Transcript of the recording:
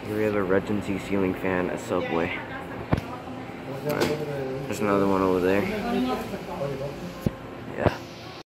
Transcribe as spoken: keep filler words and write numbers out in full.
Here we have a Regency ceiling fan at Subway. Right. There's another one over there.